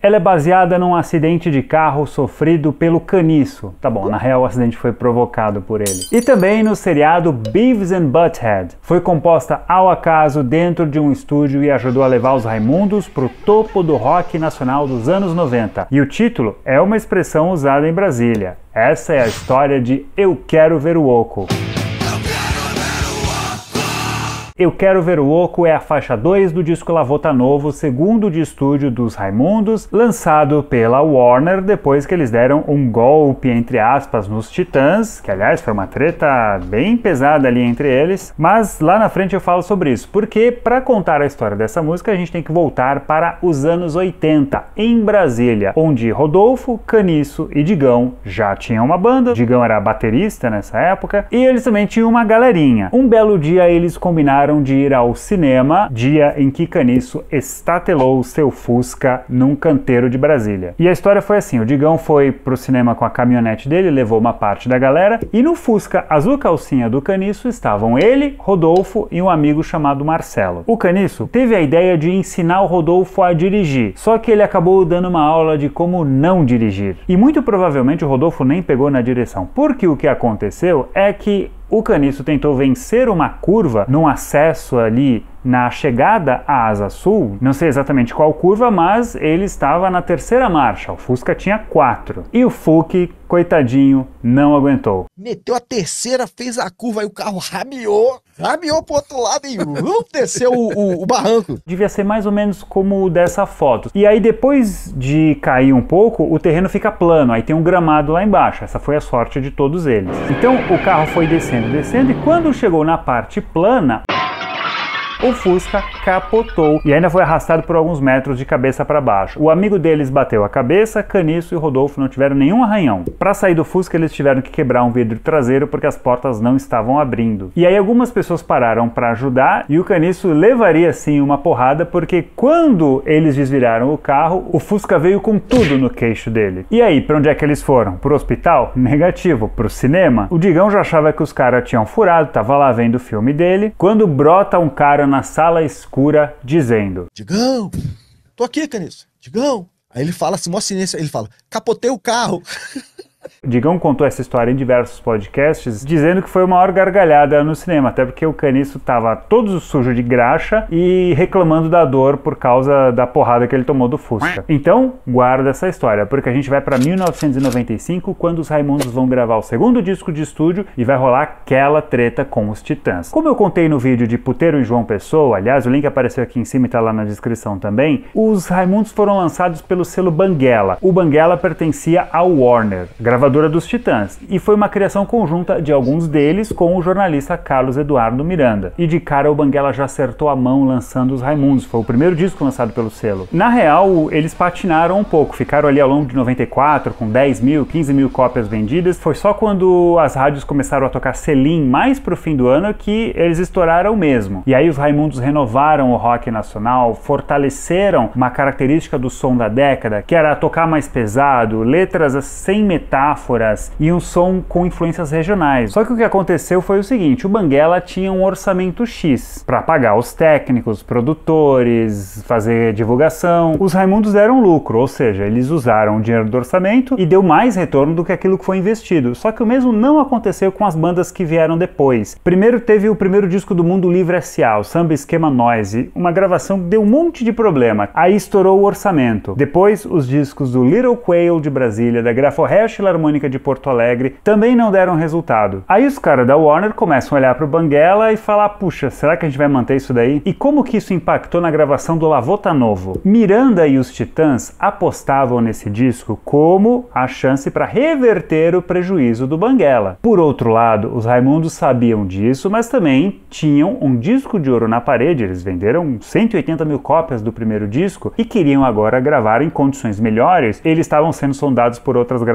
Ela é baseada num acidente de carro sofrido pelo Caniço. Tá bom, na real o acidente foi provocado por ele. E também no seriado Beavis and Butthead. Foi composta ao acaso dentro de um estúdio e ajudou a levar os Raimundos pro topo do rock nacional dos anos 90. E o título é uma expressão usada em Brasília. Essa é a história de Eu Quero Ver o Oco. Eu Quero Ver o Oco é a faixa 2 do disco Lavota Novo, segundo de estúdio dos Raimundos, lançado pela Warner depois que eles deram um golpe, entre aspas, nos Titãs, que aliás foi uma treta bem pesada ali entre eles, mas lá na frente eu falo sobre isso, porque para contar a história dessa música a gente tem que voltar para os anos 80, em Brasília, onde Rodolfo, Caniço e Digão já tinham uma banda, Digão era baterista nessa época, e eles também tinham uma galerinha. Um belo dia eles combinaram de ir ao cinema, dia em que Caniço estatelou seu Fusca num canteiro de Brasília. E a história foi assim, o Digão foi pro cinema com a caminhonete dele, levou uma parte da galera, e no Fusca azul calcinha do Caniço estavam ele, Rodolfo e um amigo chamado Marcelo. O Caniço teve a ideia de ensinar o Rodolfo a dirigir, só que ele acabou dando uma aula de como não dirigir. E muito provavelmente o Rodolfo nem pegou na direção, porque o que aconteceu é que o Caniço tentou vencer uma curva num acesso ali na chegada à Asa Sul, não sei exatamente qual curva, mas ele estava na terceira marcha, o Fusca tinha 4. E o Fuque, coitadinho, não aguentou. Meteu a terceira, fez a curva e o carro rabiou pro outro lado e desceu o barranco. Devia ser mais ou menos como dessa foto. E aí depois de cair um pouco, o terreno fica plano, aí tem um gramado lá embaixo. Essa foi a sorte de todos eles. Então o carro foi descendo e quando chegou na parte plana, o Fusca capotou e ainda foi arrastado por alguns metros de cabeça para baixo. O amigo deles bateu a cabeça, Caniço e Rodolfo não tiveram nenhum arranhão. Para sair do Fusca eles tiveram que quebrar um vidro traseiro porque as portas não estavam abrindo. E aí algumas pessoas pararam para ajudar e o Caniço levaria sim uma porrada porque quando eles desviraram o carro, o Fusca veio com tudo no queixo dele. E aí, para onde é que eles foram? Pro hospital? Negativo. Pro cinema? O Digão já achava que os caras tinham furado, tava lá vendo o filme dele, quando brota um cara na sala escura dizendo: Digão, tô aqui, Caniço. Digão. Aí ele fala assim, mó silêncio, ele fala, capotei o carro. Digão contou essa história em diversos podcasts, dizendo que foi a maior gargalhada no cinema, até porque o Caniço estava todo sujo de graxa e reclamando da dor por causa da porrada que ele tomou do Fusca. Então, guarda essa história, porque a gente vai para 1995, quando os Raimundos vão gravar o segundo disco de estúdio e vai rolar aquela treta com os Titãs. Como eu contei no vídeo de Puteiro e João Pessoa, aliás, o link apareceu aqui em cima e tá lá na descrição também, os Raimundos foram lançados pelo selo Banguela. O Banguela pertencia ao Warner, gravadora dos Titãs, e foi uma criação conjunta de alguns deles com o jornalista Carlos Eduardo Miranda. E de cara o Banguela já acertou a mão lançando os Raimundos, foi o primeiro disco lançado pelo selo. Na real, eles patinaram um pouco, ficaram ali ao longo de 94 com 10 mil, 15 mil cópias vendidas. Foi só quando as rádios começaram a tocar Selim mais pro fim do ano que eles estouraram mesmo. E aí os Raimundos renovaram o rock nacional, fortaleceram uma característica do som da década, que era tocar mais pesado, letras sem metáforas e um som com influências regionais. Só que o que aconteceu foi o seguinte, o Banguela tinha um orçamento X para pagar os técnicos, produtores, fazer divulgação. Os Raimundos deram lucro, ou seja, eles usaram o dinheiro do orçamento e deu mais retorno do que aquilo que foi investido. Só que o mesmo não aconteceu com as bandas que vieram depois. Primeiro teve o primeiro disco do Mundo Livre S.A., o Samba Esquema Noise, uma gravação que deu um monte de problema. Aí estourou o orçamento. Depois, os discos do Little Quail de Brasília, da Graforrest Filarmônica de Porto Alegre, também não deram resultado. Aí os caras da Warner começam a olhar pro Banguela e falar, puxa, será que a gente vai manter isso daí? E como que isso impactou na gravação do Lavota Novo? Miranda e os Titãs apostavam nesse disco como a chance para reverter o prejuízo do Banguela. Por outro lado, os Raimundos sabiam disso, mas também tinham um disco de ouro na parede, eles venderam 180 mil cópias do primeiro disco e queriam agora gravar em condições melhores. Eles estavam sendo sondados por outras gravadoras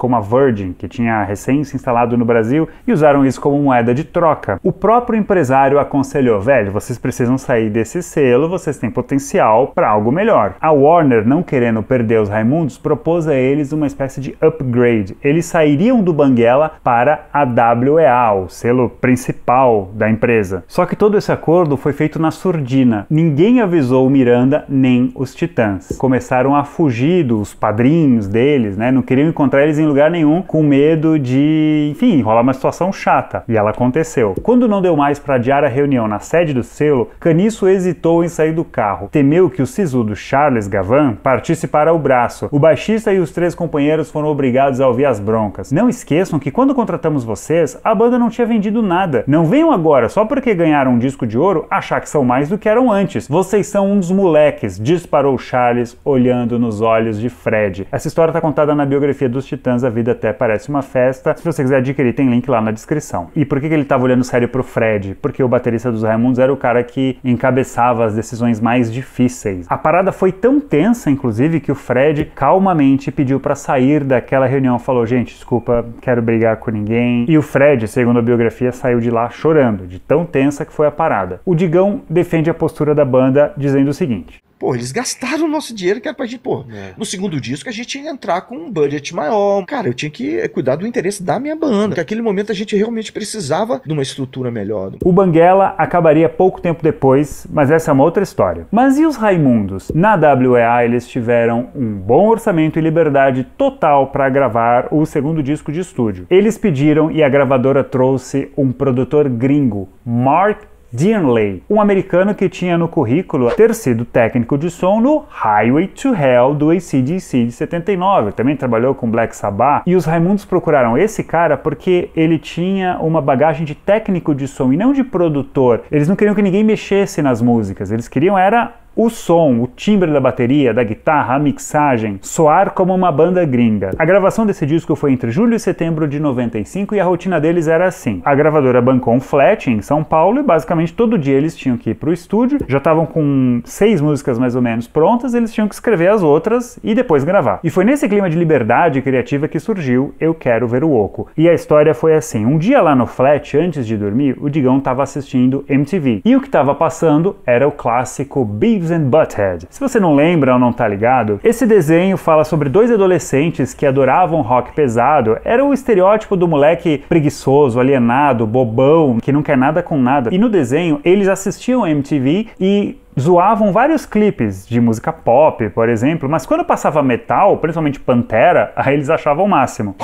como a Virgin, que tinha recém se instalado no Brasil, e usaram isso como moeda de troca. O próprio empresário aconselhou, velho, vocês precisam sair desse selo, vocês têm potencial para algo melhor. A Warner, não querendo perder os Raimundos, propôs a eles uma espécie de upgrade. Eles sairiam do Banguela para a WEA, o selo principal da empresa. Só que todo esse acordo foi feito na surdina. Ninguém avisou o Miranda nem os Titãs. Começaram a fugir dos padrinhos deles, né? Não queriam encontrar eles em lugar nenhum, com medo de, enfim, rolar uma situação chata. E ela aconteceu. Quando não deu mais para adiar a reunião na sede do selo, Caniço hesitou em sair do carro. Temeu que o sisudo Charles Gavan partisse para o braço. O baixista e os 3 companheiros foram obrigados a ouvir as broncas. Não esqueçam que quando contratamos vocês, a banda não tinha vendido nada. Não venham agora, só porque ganharam um disco de ouro, achar que são mais do que eram antes. Vocês são uns moleques, disparou Charles, olhando nos olhos de Fred. Essa história está contada na biografia dos Titãs, A Vida Até Parece Uma Festa. Se você quiser adquirir, tem link lá na descrição. E por que ele estava olhando sério pro Fred? Porque o baterista dos Raimundos era o cara que encabeçava as decisões mais difíceis. A parada foi tão tensa, inclusive, que o Fred calmamente pediu para sair daquela reunião. Falou, gente, desculpa, quero brigar com ninguém. E o Fred, segundo a biografia, saiu de lá chorando, de tão tensa que foi a parada. O Digão defende a postura da banda, dizendo o seguinte: pô, eles gastaram o nosso dinheiro que era pra gente, pô, no segundo disco a gente tinha que entrar com um budget maior. Cara, eu tinha que cuidar do interesse da minha banda. Porque naquele momento a gente realmente precisava de uma estrutura melhor. O Banguela acabaria pouco tempo depois, mas essa é uma outra história. Mas e os Raimundos? Na WEA eles tiveram um bom orçamento e liberdade total para gravar o segundo disco de estúdio. Eles pediram e a gravadora trouxe um produtor gringo, Mark Deanley, um americano que tinha no currículo ter sido técnico de som no Highway to Hell do AC/DC de 79, também trabalhou com Black Sabbath, e os Raimundos procuraram esse cara porque ele tinha uma bagagem de técnico de som e não de produtor. Eles não queriam que ninguém mexesse nas músicas, eles queriam era o som, o timbre da bateria, da guitarra, a mixagem, soar como uma banda gringa. A gravação desse disco foi entre julho e setembro de 95 e a rotina deles era assim. A gravadora bancou um flat em São Paulo e basicamente todo dia eles tinham que ir pro estúdio, já estavam com 6 músicas mais ou menos prontas, eles tinham que escrever as outras e depois gravar. E foi nesse clima de liberdade criativa que surgiu Eu Quero Ver o Oco. E a história foi assim, um dia lá no flat, antes de dormir, o Digão estava assistindo MTV. E o que estava passando era o clássico Beavis and Butthead. Se você não lembra ou não tá ligado, esse desenho fala sobre 2 adolescentes que adoravam rock pesado. Era o estereótipo do moleque preguiçoso, alienado, bobão, que não quer nada com nada. E no desenho, eles assistiam a MTV e zoavam vários clipes de música pop, por exemplo, mas quando passava metal, principalmente Pantera, aí eles achavam o máximo.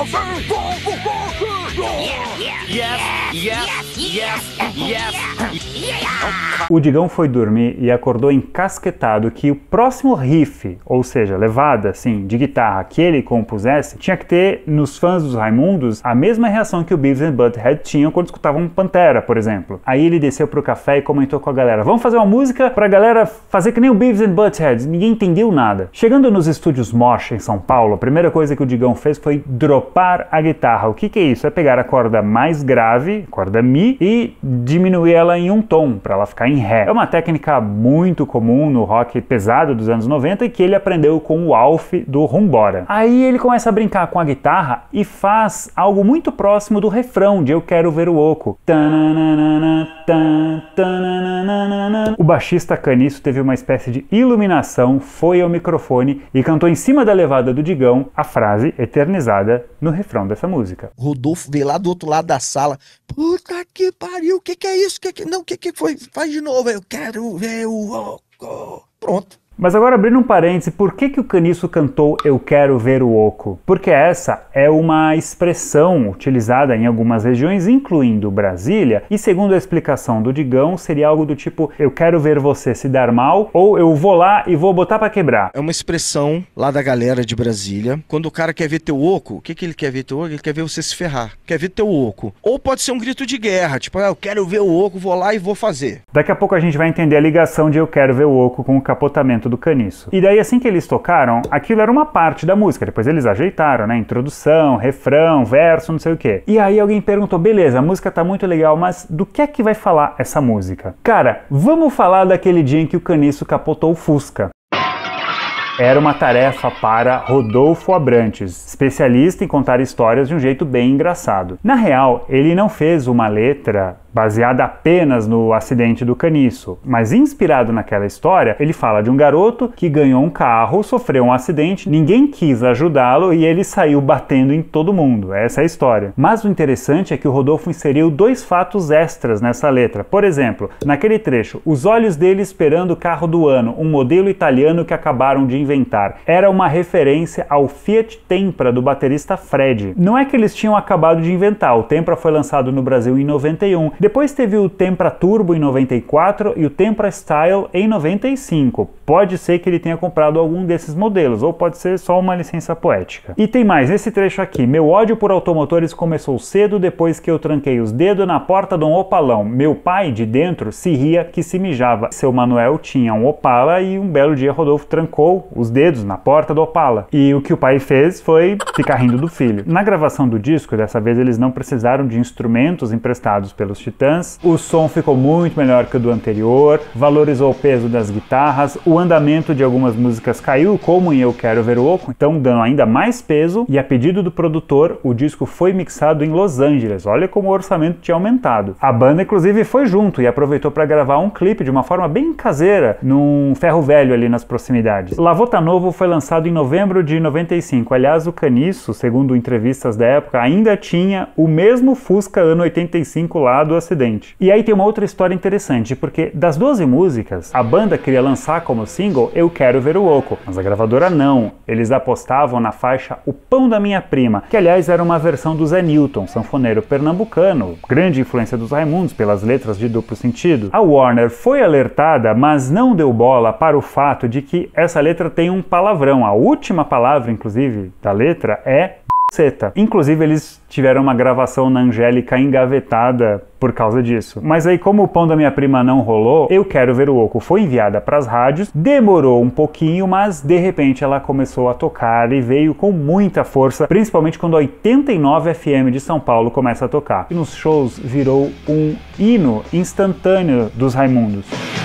O Digão foi dormir e acordou encasquetado que o próximo riff, ou seja, levada assim, de guitarra que ele compusesse, tinha que ter nos fãs dos Raimundos a mesma reação que o Beavis and Butthead tinham quando escutavam Pantera, por exemplo. Aí ele desceu pro café e comentou com a galera: vamos fazer uma música pra galera fazer que nem o Beavis and Butthead. Ninguém entendeu nada. Chegando nos estúdios Mosh em São Paulo, a primeira coisa que o Digão fez foi dropar a guitarra. O que é isso? É pegar a corda mais grave, corda Mi, e diminuir ela em um tom, para ela ficar em Ré. É uma técnica muito comum no rock pesado dos anos 90 e que ele aprendeu com o Alf do Rumbora. Aí ele começa a brincar com a guitarra e faz algo muito próximo do refrão de Eu Quero Ver o Oco. O baixista Caniço teve uma espécie de iluminação, foi ao microfone e cantou em cima da levada do Digão a frase eternizada no refrão dessa música. Rodolfo veio lá do outro lado da sala. Puta que pariu, o que é isso? Não, o que foi? Faz de novo, eu quero ver o oco. Pronto. Mas agora, abrindo um parêntese, por que o Caniço cantou Eu Quero Ver o Oco? Porque essa é uma expressão utilizada em algumas regiões, incluindo Brasília, e segundo a explicação do Digão, seria algo do tipo: eu quero ver você se dar mal, ou eu vou lá e vou botar pra quebrar. É uma expressão lá da galera de Brasília. Quando o cara quer ver teu oco, o que ele quer ver teu oco? Ele quer ver você se ferrar. Quer ver teu oco. Ou pode ser um grito de guerra, tipo, eu quero ver o oco, vou lá e vou fazer. Daqui a pouco a gente vai entender a ligação de Eu Quero Ver o Oco com o capotamento do Caniço. E daí, assim que eles tocaram, aquilo era uma parte da música, depois eles ajeitaram, né? Introdução, refrão, verso, não sei o quê. E aí alguém perguntou: beleza, a música tá muito legal, mas do que é que vai falar essa música? Cara, vamos falar daquele dia em que o Caniço capotou o Fusca. era uma tarefa para Rodolfo Abrantes, especialista em contar histórias de um jeito bem engraçado. Na real, ele não fez uma letra baseada apenas no acidente do caniço, mas inspirado naquela história, ele fala de um garoto que ganhou um carro, sofreu um acidente, ninguém quis ajudá-lo e ele saiu batendo em todo mundo. Essa é a história. Mas o interessante é que o Rodolfo inseriu 2 fatos extras nessa letra. Por exemplo, naquele trecho, os olhos dele esperando o carro do ano, um modelo italiano que acabaram de inventar. Era uma referência ao Fiat Tempra do baterista Fred. Não é que eles tinham acabado de inventar, o Tempra foi lançado no Brasil em 91. Depois teve o Tempra Turbo em 94 e o Tempra Style em 95. Pode ser que ele tenha comprado algum desses modelos, ou pode ser só uma licença poética. E tem mais, nesse trecho aqui, meu ódio por automotores começou cedo depois que eu tranquei os dedos na porta de um Opalão. Meu pai, de dentro, se ria que se mijava. Seu Manuel tinha um Opala e um belo dia Rodolfo trancou os dedos na porta do Opala. E o que o pai fez foi ficar rindo do filho. Na gravação do disco, dessa vez eles não precisaram de instrumentos emprestados pelos Titãs, o som ficou muito melhor que o do anterior, valorizou o peso das guitarras, o andamento de algumas músicas caiu, como em Eu Quero Ver o Oco, então dando ainda mais peso, e a pedido do produtor, o disco foi mixado em Los Angeles. Olha como o orçamento tinha aumentado. A banda, inclusive, foi junto e aproveitou para gravar um clipe de uma forma bem caseira, num ferro velho ali nas proximidades. Lavota Novo foi lançado em novembro de 95. Aliás, o Caniço, segundo entrevistas da época, ainda tinha o mesmo Fusca ano 85 lá do acidente. E aí tem uma outra história interessante, porque das 12 músicas, a banda queria lançar como single Eu Quero Ver o Oco, mas a gravadora não. Eles apostavam na faixa O Pão da Minha Prima, que aliás era uma versão do Zé Newton, sanfoneiro pernambucano, grande influência dos Raimundos pelas letras de duplo sentido. A Warner foi alertada, mas não deu bola para o fato de que essa letra tem um palavrão. A última palavra, inclusive, da letra é buceta. Inclusive, eles tiveram uma gravação na Angélica engavetada por causa disso. Mas aí, como O Pão da Minha Prima não rolou, Eu Quero Ver o Oco foi enviada para as rádios, demorou um pouquinho, mas de repente ela começou a tocar e veio com muita força, principalmente quando a 89 FM de São Paulo começa a tocar. E nos shows virou um hino instantâneo dos Raimundos.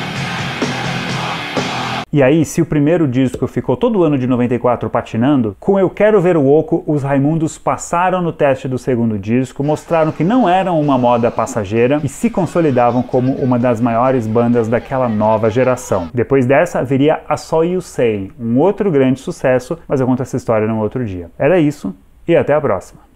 E aí, se o primeiro disco ficou todo o ano de 94 patinando, com Eu Quero Ver o Oco, os Raimundos passaram no teste do segundo disco, mostraram que não eram uma moda passageira e se consolidavam como uma das maiores bandas daquela nova geração. Depois dessa, viria A Só You Say, um outro grande sucesso, mas eu conto essa história num outro dia. Era isso, e até a próxima.